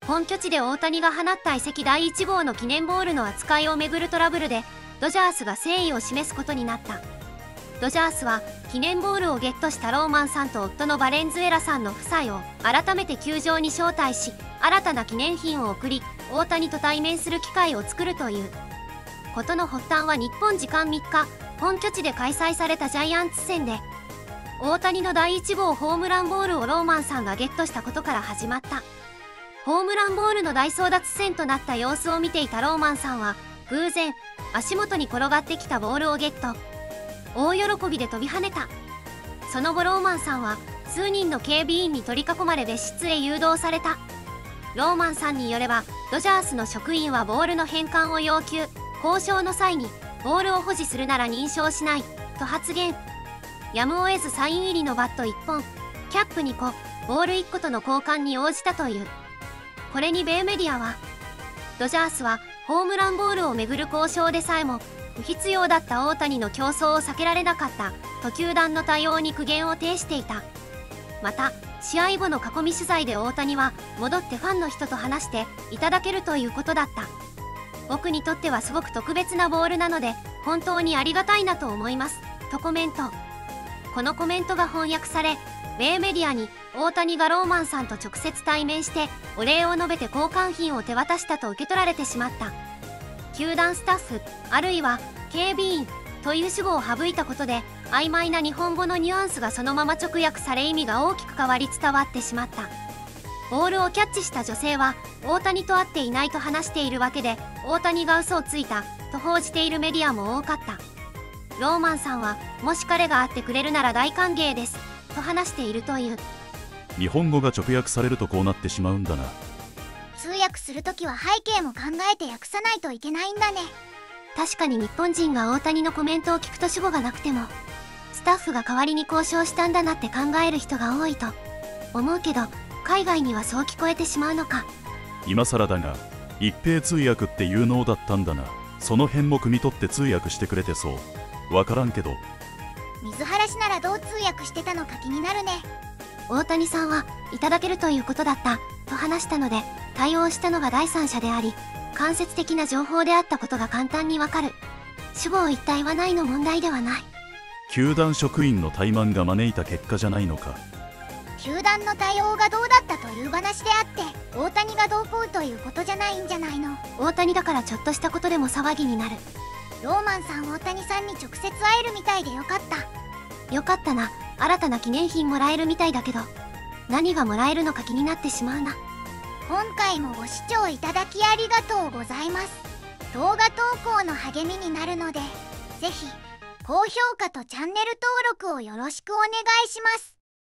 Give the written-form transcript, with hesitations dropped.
本拠地で大谷が放った移籍第1号の記念ボールの扱いをめぐるトラブルでドジャースが誠意を示すことになった。ドジャースは記念ボールをゲットしたローマンさんと夫のバレンズエラさんの夫妻を改めて球場に招待し、新たな記念品を贈り、大谷と対面する機会を作るということの発端は、日本時間3日本拠地で開催されたジャイアンツ戦で大谷の第1号ホームランボールをローマンさんがゲットしたことから始まった。ホームランボールの大争奪戦となった様子を見ていたローマンさんは偶然足元に転がってきたボールをゲット。大喜びで飛び跳ねた。その後ローマンさんは数人の警備員に取り囲まれ別室へ誘導された。ローマンさんによれば、ドジャースの職員はボールの返還を要求、交渉の際にボールを保持するなら認証しないと発言。やむを得ずサイン入りのバット1本、キャップ2個、ボール1個との交換に応じたという。これに米メディアは、ドジャースはホームランボールをめぐる交渉でさえも不必要だった大谷の競争を避けられなかったと球団の対応に苦言を呈していた。また試合後の囲み取材で大谷は戻ってファンの人と話していただけるということだった。僕にとってはすごく特別なボールなので本当にありがたいなと思いますとコメント。このコメントが翻訳され、米メディアに大谷がローマンさんと直接対面してお礼を述べて交換品を手渡したと受け取られてしまった。球団スタッフあるいは警備員という主語を省いたことで曖昧な日本語のニュアンスがそのまま直訳され意味が大きく変わり伝わってしまった。ボールをキャッチした女性は大谷と会っていないと話しているわけで、大谷が嘘をついたと報じているメディアも多かった。ローマンさんはもし彼が会ってくれるなら大歓迎ですと話しているという。 日本語が直訳されるとこうなってしまうんだな。 通訳するときは背景も考えて訳さないといけないんだね。 確かに日本人が大谷のコメントを聞くと主語がなくてもスタッフが代わりに交渉したんだなって考える人が多いと思うけど、海外にはそう聞こえてしまうのか。 今更だが一平通訳って有能だったんだな。その辺も汲み取って通訳してくれてそう。わからんけど。 水原氏ならどう通訳してたのか気になるね。 大谷さんはいただけるということだったと話したので、対応したのが第三者であり間接的な情報であったことが簡単にわかる。主語を一体はないの問題ではない。 球団職員の怠慢が招いた結果じゃないのか。 球団の対応がどうだったという話であって大谷がどうこうということじゃないんじゃないの。 大谷だからちょっとしたことでも騒ぎになる。 ローマンさん大谷さんに直接会えるみたいでよかった。 よかったな。新たな記念品もらえるみたいだけど何がもらえるのか気になってしまうな。 今回もご視聴いただきありがとうございます。動画投稿の励みになるのでぜひ高評価とチャンネル登録をよろしくお願いします。